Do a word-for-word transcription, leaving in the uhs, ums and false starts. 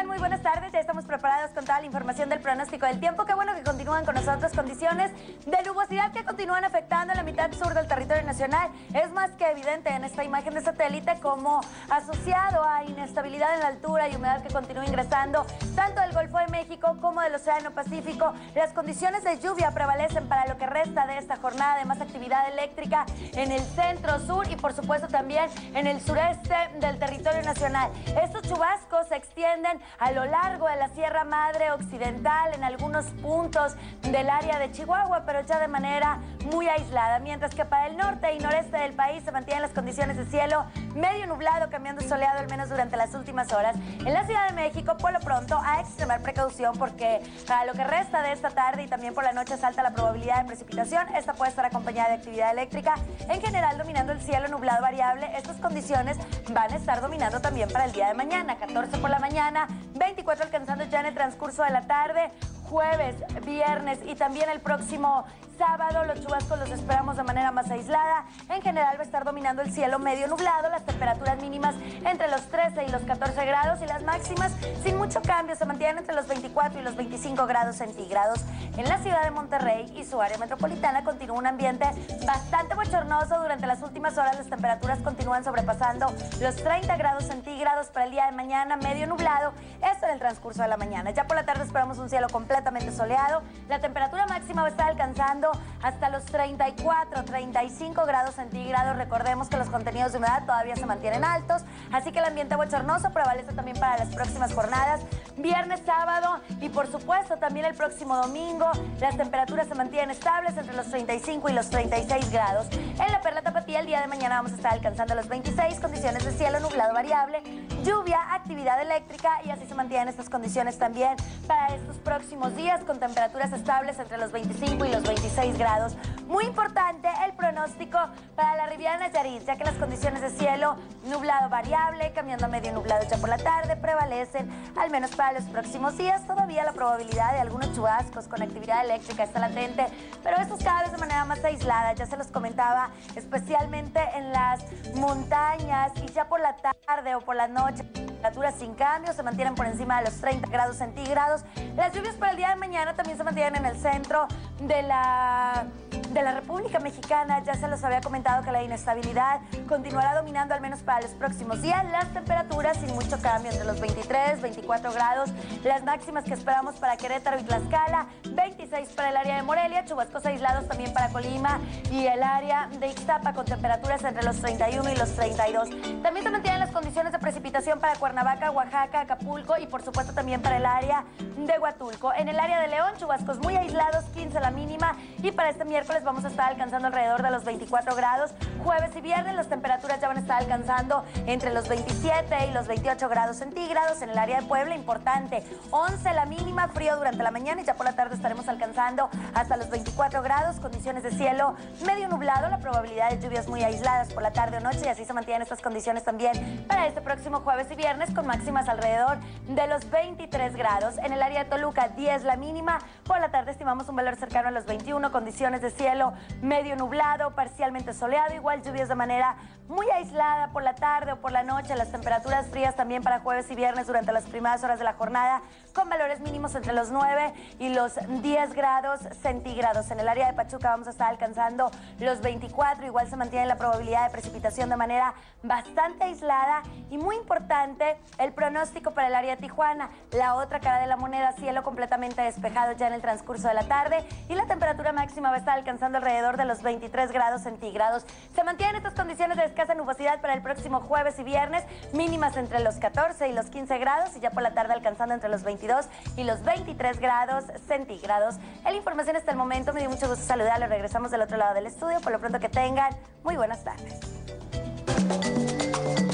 están? Muy buenas tardes. Ya estamos preparados con toda la información del pronóstico del tiempo. Qué bueno que continúan con nosotros. Condiciones de nubosidad que continúan afectando la mitad sur del territorio nacional. Es más que evidente en esta imagen de satélite como asociado a inestabilidad en la altura y humedad que continúa ingresando tanto del Golfo de México como del Océano Pacífico. Las condiciones de lluvia prevalecen para lo que resta de esta jornada de más actividad eléctrica en el centro sur y por supuesto también en el sureste del territorio nacional. Estos chubascos se extienden a lo largo de la Sierra Madre Occidental, en algunos puntos del área de Chihuahua, pero ya de manera muy aislada, mientras que para el norte y noreste del país se mantienen las condiciones de cielo medio nublado, cambiando soleado al menos durante las últimas horas. En la Ciudad de México, por lo pronto, a extremar precaución porque para lo que resta de esta tarde y también por la noche es alta la probabilidad de precipitación. Esta puede estar acompañada de actividad eléctrica, en general dominando el cielo nublado variable. Estas condiciones van a estar dominando también para el día de mañana, catorce por la mañana, veinticuatro alcanzando ya en el transcurso de la tarde. Jueves, viernes y también el próximo sábado los chubascos los esperamos de manera más aislada. En general va a estar dominando el cielo medio nublado, las temperaturas mínimas entre los trece y los catorce grados y las máximas sin mucho cambio se mantienen entre los veinticuatro y los veinticinco grados centígrados. En la ciudad de Monterrey y su área metropolitana continúa un ambiente bastante bochornoso. Durante las últimas horas las temperaturas continúan sobrepasando los treinta grados centígrados para el día de mañana, medio nublado, esto en el transcurso de la mañana. Ya por la tarde esperamos un cielo completamente soleado. La temperatura máxima va a estar alcanzando hasta los treinta y cuatro, treinta y cinco grados centígrados. Recordemos que los contenidos de humedad todavía se mantienen altos, así que el ambiente bochornoso prevalece también para las próximas jornadas, viernes, sábado y por supuesto también el próximo domingo. Las temperaturas se mantienen estables entre los treinta y cinco y los treinta y seis grados. En la Perla Tapatía el día de mañana vamos a estar alcanzando los veintiséis, condiciones de cielo nublado variable, lluvia, actividad eléctrica y así se mantienen estas condiciones también para estos próximos días con temperaturas estables entre los veinticinco y los veintiséis grados. Muy importante el pronóstico para la Riviera Nayarit, ya que las condiciones de cielo nublado variable, cambiando a medio nublado ya por la tarde, prevalecen al menos para los próximos días. Todavía la probabilidad de algunos chubascos con actividad eléctrica está latente, pero estos cada vez de manera más aislada. Ya se los comentaba, especialmente en las montañas y ya por la tarde o por la noche. Temperaturas sin cambio, se mantienen por encima de los treinta grados centígrados. Las lluvias para el día de mañana también se mantienen en el centro de la, de la República Mexicana. Ya se los había comentado que la inestabilidad continuará dominando al menos para los próximos días. Las temperaturas sin mucho cambio entre los veintitrés, veinticuatro grados. Las máximas que esperamos para Querétaro y Tlaxcala, veintiséis para el área de Morelia, chubascos aislados también para Colima y el área de Ixtapa con temperaturas entre los treinta y uno y los treinta y dos. También se mantienen las condiciones de precipitación para Cuernavaca, Oaxaca, Acapulco y por supuesto también para el área de Huatulco. En el área de León, chubascos muy aislados, quince la mínima y para este miércoles vamos a estar alcanzando alrededor de los veinticuatro grados. Jueves y viernes las temperaturas ya van a estar alcanzando entre los veintisiete y los veintiocho grados centígrados. En el área de Puebla, importante, once la mínima, frío durante la mañana y ya por la tarde estaremos alcanzando hasta los veinticuatro grados, condiciones de cielo medio nublado, la probabilidad de lluvias muy aisladas por la tarde o noche y así se mantienen estas condiciones también para este próximo jueves y viernes con máximas alrededor de los veintitrés grados. En el área de Toluca, diez la mínima, por la tarde estimamos un valor cercano a los veintiuno, condiciones de cielo medio nublado, parcialmente soleado, igual lluvias de manera muy aislada por la tarde o por la noche. Las temperaturas frías también para jueves y viernes durante las primeras horas de la jornada con valores mínimos entre los nueve y los diez grados centígrados. En el área de Pachuca vamos a estar alcanzando los veinticuatro, igual se mantiene la probabilidad de precipitación de manera bastante aislada y muy importante el pronóstico para el área de Tijuana, la otra cara de la moneda, cielo completamente despejado ya en el transcurso de la tarde y la temperatura máxima va a estar alcanzando alrededor de los veintitrés grados centígrados. Se mantienen estas condiciones de escasa nubosidad para el próximo jueves y viernes, mínimas entre los catorce y los quince grados y ya por la tarde alcanzando entre los veintidós y los veintitrés grados centígrados. En la información hasta el momento, me dio mucho gusto saludarlos. Regresamos del otro lado del estudio. Por lo pronto que tengan muy buenas tardes.